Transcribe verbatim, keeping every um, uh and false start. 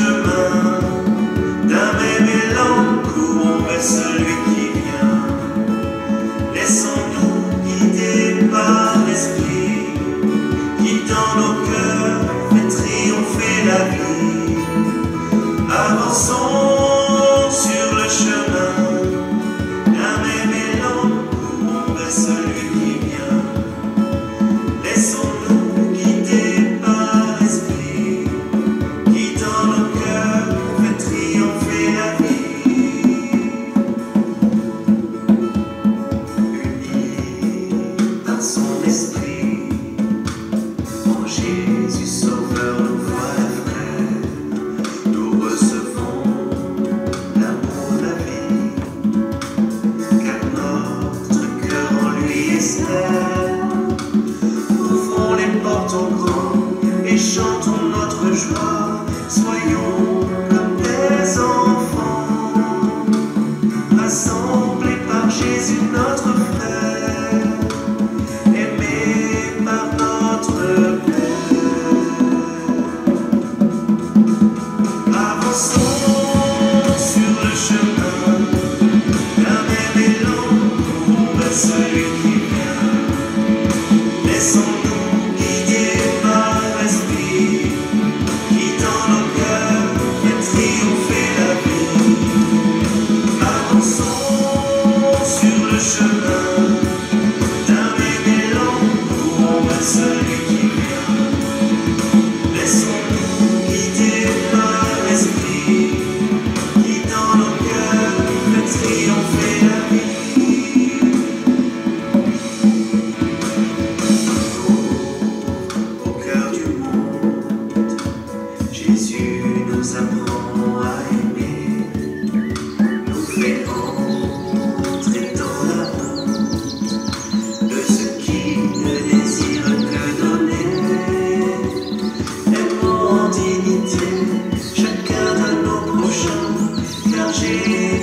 chemin d'un même élan, courons vers celui qui vient. Laissons-nous guider par l'esprit qui dans nos cœurs fait triompher la vie. Avançons sur le chemin d'un même élan, courons vers celui qui vient. Laissons-nous guider par l'esprit qui dans nos cœurs fait triompher la vie. Unis par son esprit, en Jésus Sauveur nous voilà frères. Nous recevons l'amour de la vie, car notre cœur en lui est stable. Ouvrons les portes au grand et chantons notre joie. Soyons comme des enfants, rassemblés par Jésus notre frère, aimés par notre Père. Avançons sur le chemin d'un même élan, courons vers celui qui vient. Laissons-nous guider par l'esprit qui dans nos cœurs fait triompher la vie. Avançons sur le chemin d'un même élan, courons vers celui qui vient. Laissons-nous guider par l'esprit qui dans nos cœurs fait triompher la vie. Au cœur du monde, Jésus nous apprend à aimer, nous fait entrer dans la honte de ceux qui ne désirent que donner. Aimons en dignité chacun de nos prochains, car Jésus